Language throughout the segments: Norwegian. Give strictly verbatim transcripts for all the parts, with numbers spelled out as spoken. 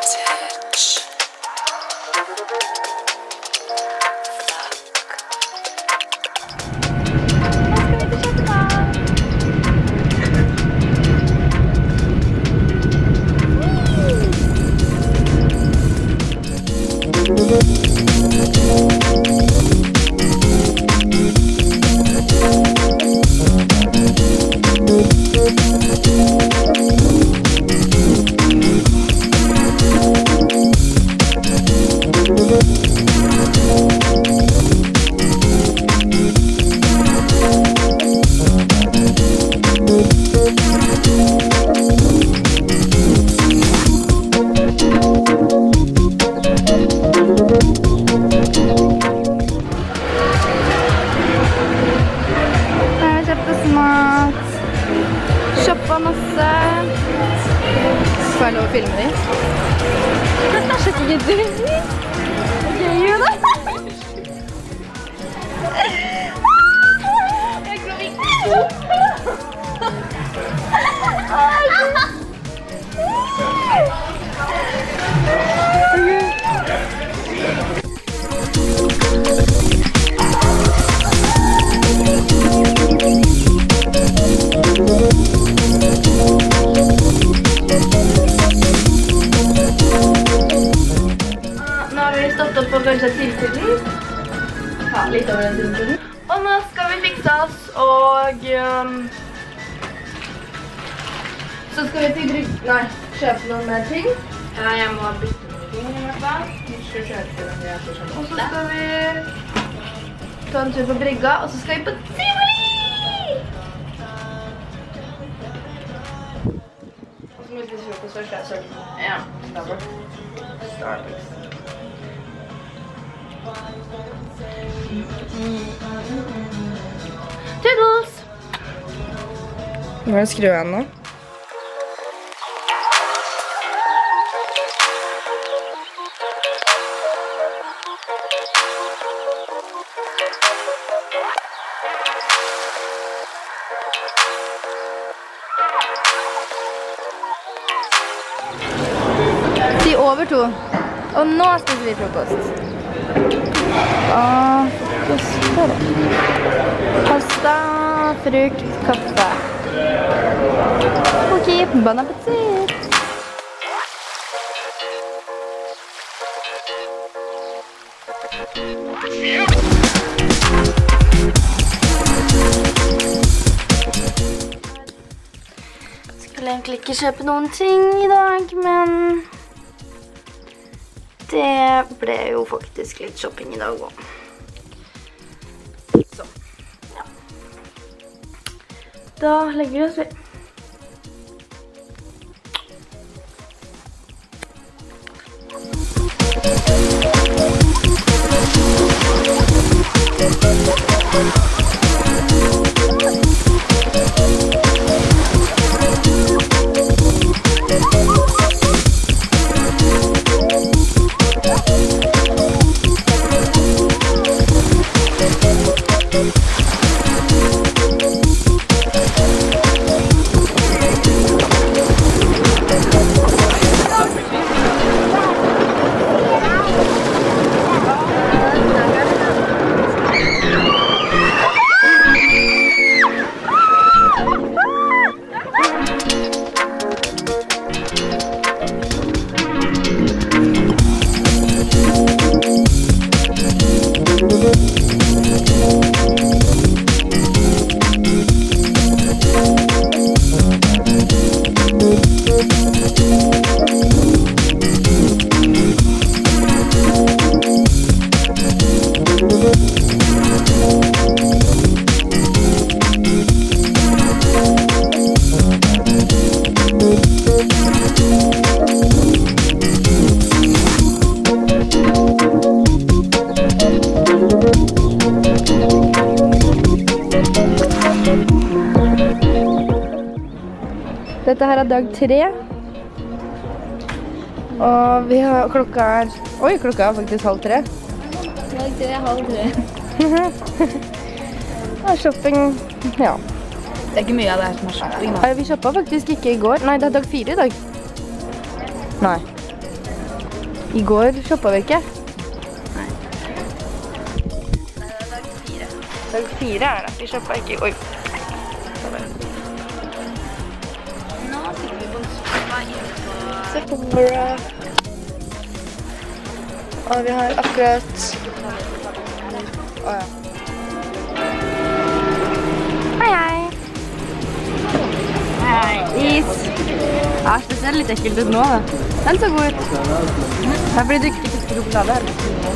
Får jeg lov å filme dem? Skikkelig gidder. Jeg gjør det. Jeg går ikke. På kanskje tiltiden. Ja, litt over den tiltiden. Og nå skal vi fikse oss, og um, så skal vi til brygg... Nei, kjøpe noen mer ting. Ja, jeg må bytte noen ting i hvert fall. Vi skal kjøpe den jeg får sånn. Og så skal vi ta en tur på brygga, og så skal vi på Tivoli! Og så må vi spise frokost først, jeg søker. Ja, Starbucks. Starbucks. Toodles! Nå er det skru igjen nå. Si over to. Og nå spiser vi frokost. Ah, pasta, frukt, kaffe. Ok, bon appétit! Skulle egentlig ikke kjøpe noen ting i dag, men det ble jo faktisk litt shopping i dag også. Så, ja. Da legger vi oss ved. Dette her er dag tre. Og vi har, klokka er... Oi, klokka er faktisk halv tre. Dag tre er halv tre. Ja, shopping, ja. Det er ikke mye av det her som er shopping da. Vi shoppet faktisk ikke i går. Nei, det er dag fire i dag. Nei. I går shoppet vi ikke. Nei. Nei, det er dag fire. Dag fire er det. Vi shoppet ikke. Oi. Nå sitter vi på en sofa inne på... Sephora. Og vi har akkurat... Åja. Hei, hei. Hei. Is. Ja, det ser litt ekkelt ut nå, da. Den så god ut. Det er fordi du ikke fikk sjokolade her.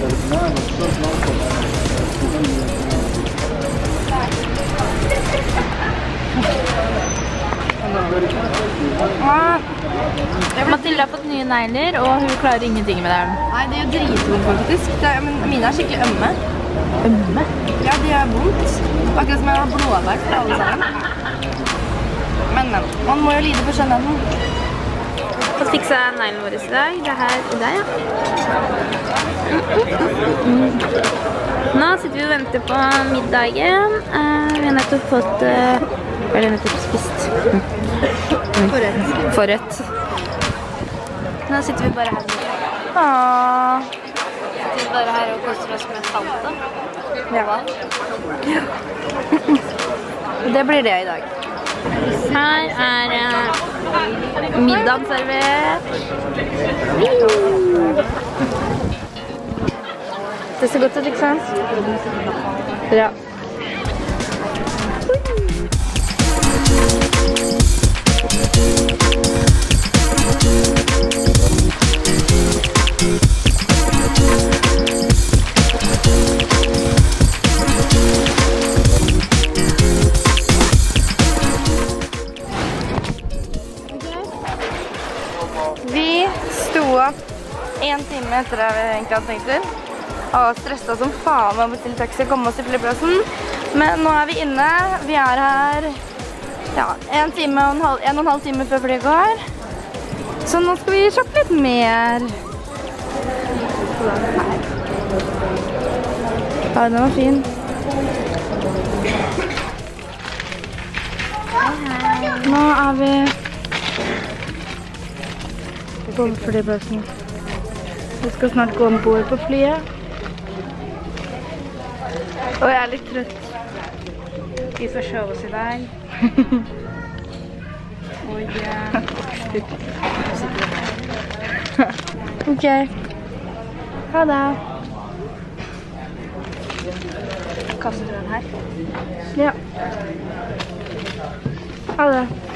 Ah. Mathilde har fått nye negler, og hun klarer ingenting med dem. Nei, det er jo dritvondt faktisk. Det er, men mine er skikkelig ømme. Ømme? Ja, de er vondt. Akkurat som jeg har blåverk for alle sammen. Men, men. Man må jo lide for skjønnheten. Så fiksa jeg neglen vår i dag. Det er her i dag, ja. Mm. Nå sitter vi og venter på middagen. Uh, vi har nettopp fått... Uh, hva er det nettopp spist? Forrett. Forrett. Nå sitter vi bare her. Åh. Sitter vi bare her og koster oss med salta. Ja. Det blir det i dag. Her er uh, middagen servert. Det ser godt ut, ikke sant? Bra. Vi sto opp en time etter det vi egentlig hadde tenkt til. Og stresset som faen med å bestille taxi og komme oss til flyplassen. Men nå er vi inne. Vi er her ja, en, time og en, halv, en og en halv time før flyet går. Så nå skal vi shoppe litt mer. Ja, den var fin. Nå er vi på flyplassen. Vi skal snart gå ombord på flyet. Og jeg er litt trøtt. Vi får se oss i dag. Og ja. Ok. Ha det. Kaster du den her? Ja. Ha det.